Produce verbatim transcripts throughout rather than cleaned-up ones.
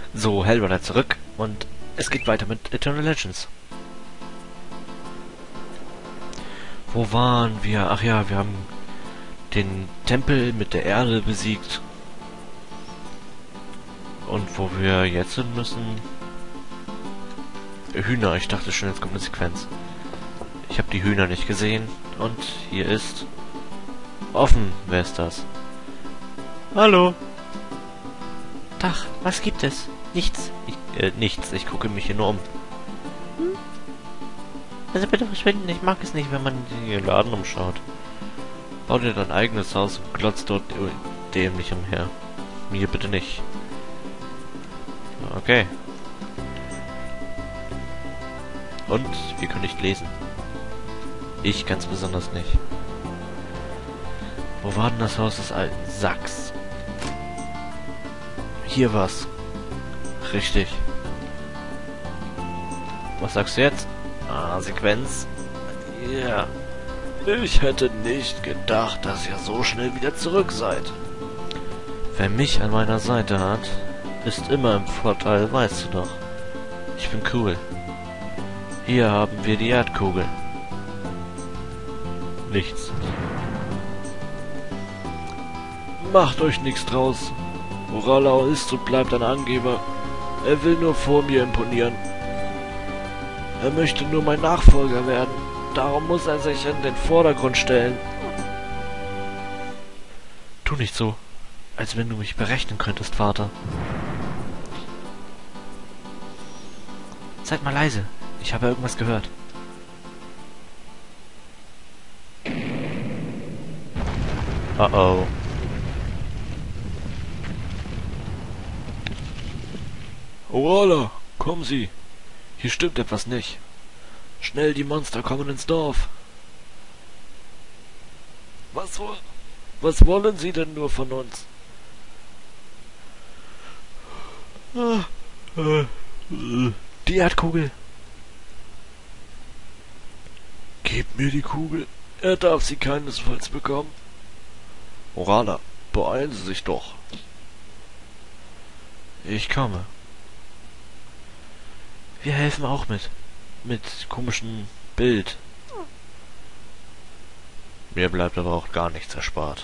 So, Hellrunner zurück und es geht weiter mit Eternal Legends. Wo waren wir? Ach ja, wir haben den Tempel mit der Erde besiegt. Und wo wir jetzt hin müssen... Hühner, ich dachte schon, jetzt kommt eine Sequenz. Ich habe die Hühner nicht gesehen und hier ist... offen. Wer ist das? Hallo. Tag, was gibt es? Nichts. Ich, äh, nichts. Ich gucke mich hier nur um. Hm? Also bitte verschwinden. Ich mag es nicht, wenn man den Laden umschaut. Bau dir dein eigenes Haus und glotzt dort dämlich umher. Mir bitte nicht. Okay. Und wir können nicht lesen. Ich ganz besonders nicht. Wo war denn das Haus des alten Sachs? Hier war's. Richtig. Was sagst du jetzt? Ah, Sequenz. Ja. Yeah. Ich hätte nicht gedacht, dass ihr so schnell wieder zurück seid. Wer mich an meiner Seite hat, ist immer im Vorteil, weißt du doch. Ich bin cool. Hier haben wir die Erdkugel. Nichts. Macht euch nichts draus. Oralau ist und bleibt ein Angeber. Er will nur vor mir imponieren. Er möchte nur mein Nachfolger werden. Darum muss er sich in den Vordergrund stellen. Tu nicht so, als wenn du mich berechnen könntest, Vater. Seid mal leise. Ich habe irgendwas gehört. Oh oh. Orala, kommen Sie. Hier stimmt etwas nicht. Schnell, die Monster kommen ins Dorf. Was, wo was wollen Sie denn nur von uns? Die Erdkugel. Gebt mir die Kugel. Er darf sie keinesfalls bekommen. Orala, beeilen Sie sich doch. Ich komme. Wir helfen auch mit. Mit komischem Bild. Mir bleibt aber auch gar nichts erspart.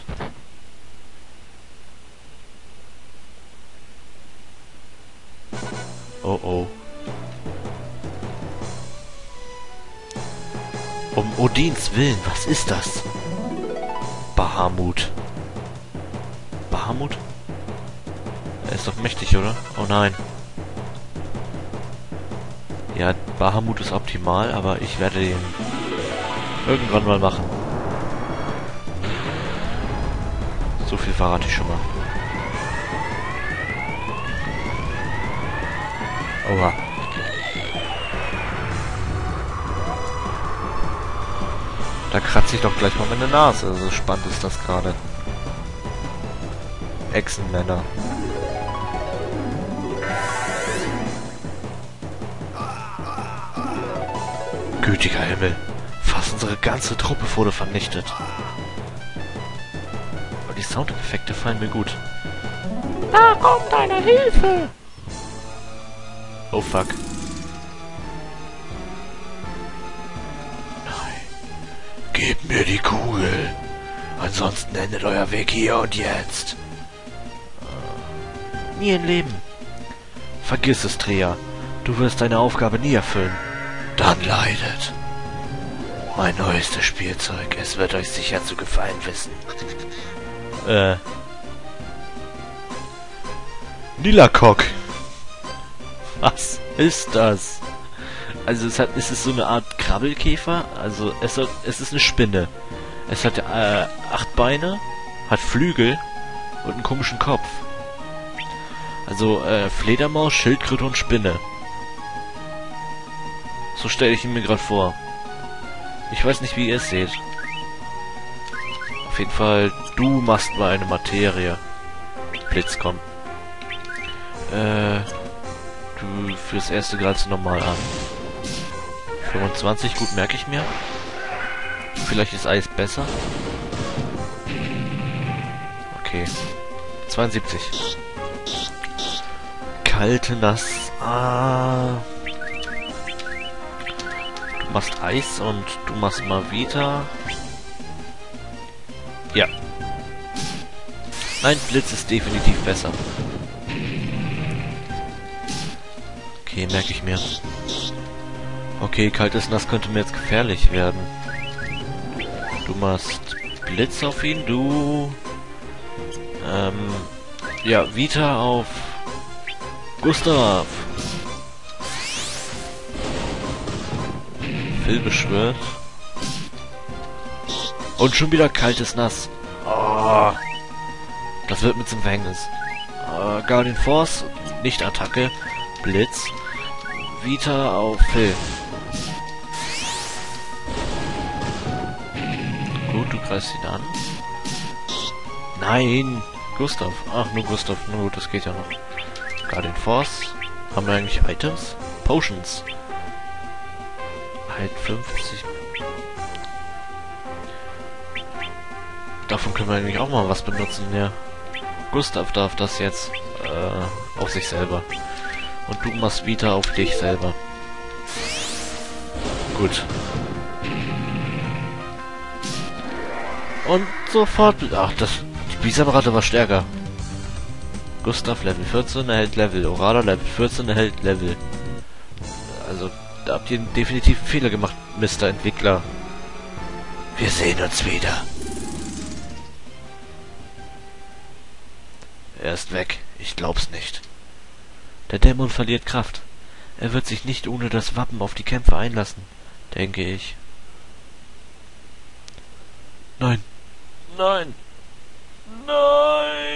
Oh oh. Um Odins Willen, was ist das? Bahamut. Bahamut? Er ist doch mächtig, oder? Oh nein. Ja, Bahamut ist optimal, aber ich werde den irgendwann mal machen. So viel verrate ich schon mal. Oha. Da kratze ich doch gleich mal meine Nase. So spannend ist das gerade. Echsenmänner. Gütiger Himmel. Fast unsere ganze Truppe wurde vernichtet. Aber die Soundeffekte fallen mir gut. Da kommt eine Hilfe! Oh fuck. Nein. Gebt mir die Kugel. Ansonsten endet euer Weg hier und jetzt. Nie im Leben. Vergiss es, Trea. Du wirst deine Aufgabe nie erfüllen. Dann leidet. Mein neuestes Spielzeug. Es wird euch sicher zu gefallen wissen. Äh. Nilakok. Was ist das? Also es hat, es ist so eine Art Krabbelkäfer. Also es, hat, es ist eine Spinne. Es hat äh, acht Beine, hat Flügel und einen komischen Kopf. Also äh, Fledermaus, Schildkröte und Spinne. So stelle ich ihn mir gerade vor. Ich weiß nicht, wie ihr es seht. Auf jeden Fall, du machst mal eine Materie. Blitz, komm. Äh, du fürs erste greifst normal an. fünfundzwanzig, gut, merke ich mir. Vielleicht ist Eis besser. Okay. zweiundsiebzig. kalte Nass. Ah. Du machst Eis und du machst mal Vita. Ja. Nein, Blitz ist definitiv besser. Okay, merke ich mir. Okay, kaltes Nass könnte mir jetzt gefährlich werden. Du machst Blitz auf ihn, du... Ähm... Ja, Vita auf... Gustav. Phil beschwört. Und schon wieder kaltes Nass. Oh, das wird mir zum Verhängnis. Uh, Guardian Force, nicht Attacke. Blitz. Vita auf Phil. Gut, du greifst ihn an. Nein! Gustav. Ach, nur Gustav. Na gut, das geht ja noch. Guardian Force. Haben wir eigentlich Items? Potions. Halt fünfzig. Davon können wir eigentlich auch mal was benutzen, ja. Gustav darf das jetzt äh, auf sich selber. Und du machst Vita auf dich selber. Gut. Und sofort... Ach, das... Die Bisonratte war stärker. Gustav Level vierzehn erhält Level. Orada Level vierzehn erhält Level. Also, da habt ihr definitiv einen Fehler gemacht, Mister Entwickler. Wir sehen uns wieder. Er ist weg. Ich glaub's nicht. Der Dämon verliert Kraft. Er wird sich nicht ohne das Wappen auf die Kämpfe einlassen, denke ich. Nein. Nein. Nein.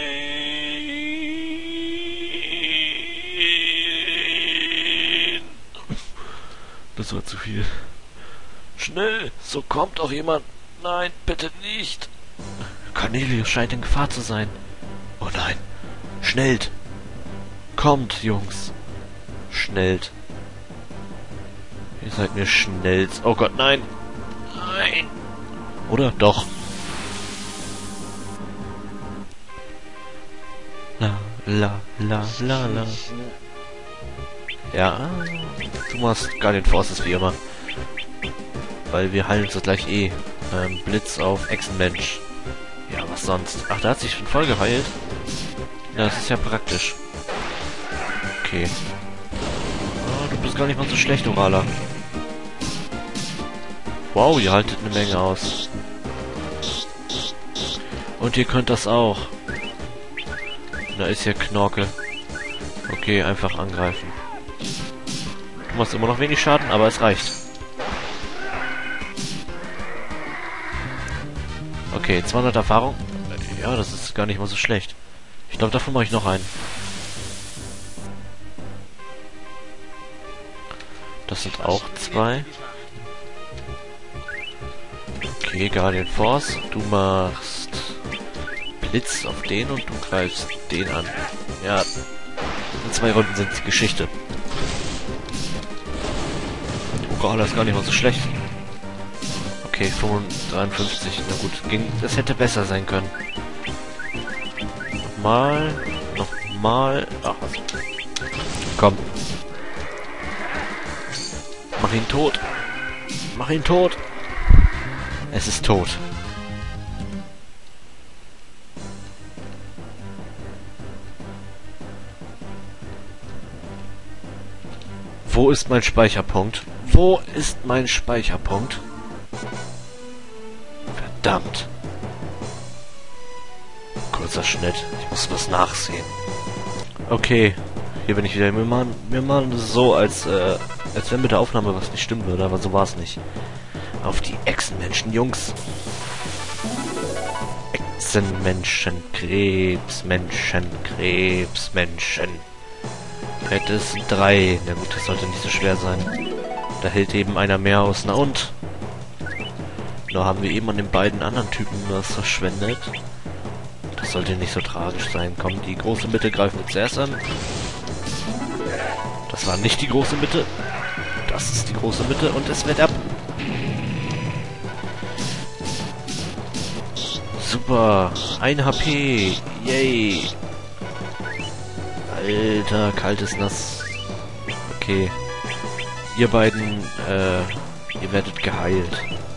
Das war zu viel. Schnell, so kommt auch jemand. Nein, bitte nicht. Cornelius scheint in Gefahr zu sein. Oh nein. Schnellt. Kommt, Jungs. Schnellt. Ihr seid mir schnellt. Oh Gott, nein. Nein. Oder? Doch. La, la, la, la, la. Ja, du machst Guardian Forces wie immer. Weil wir heilen uns das gleich eh. Ähm, Blitz auf Echsenmensch. Ja, was sonst? Ach, der hat sich schon voll geheilt. Ja, das ist ja praktisch. Okay. Oh, du bist gar nicht mal so schlecht, Orala. Wow, ihr haltet eine Menge aus. Und ihr könnt das auch. Da ist ja Knorke. Okay, einfach angreifen. Du machst immer noch wenig Schaden, aber es reicht. Okay, zweihundert Erfahrung. Ja, das ist gar nicht mal so schlecht. Ich glaube, davon mache ich noch einen. Das sind auch zwei. Okay, Guardian Force. Du machst Blitz auf den und du greifst den an. Ja, in zwei Runden sind die Geschichte. Oh, das ist gar nicht mal so schlecht. Okay, dreiundfünfzig. Na gut, ging, das hätte besser sein können. Nochmal. Nochmal. Ach, was. Komm. Mach ihn tot. Mach ihn tot. Es ist tot. Wo ist mein Speicherpunkt? Wo ist mein Speicherpunkt? Verdammt. Kurzer Schnitt. Ich muss was nachsehen. Okay. Hier bin ich wieder. Wir machen, wir machen das so, als, äh, als wenn mit der Aufnahme was nicht stimmen würde, aber so war es nicht. Auf die Echsenmenschen, Jungs. Echsenmenschen, Krebsmenschen, Krebsmenschen. Es sind drei. Na gut, das sollte nicht so schwer sein. Da hält eben einer mehr aus. Na und? Da haben wir eben an den beiden anderen Typen was verschwendet. Das sollte nicht so tragisch sein. Komm, die große Mitte greifen wir zuerst an. Das war nicht die große Mitte. Das ist die große Mitte und es wird ab. Super. ein H P. Yay. Alter, kaltes Nass. Okay. Ihr beiden, äh, ihr werdet geheilt.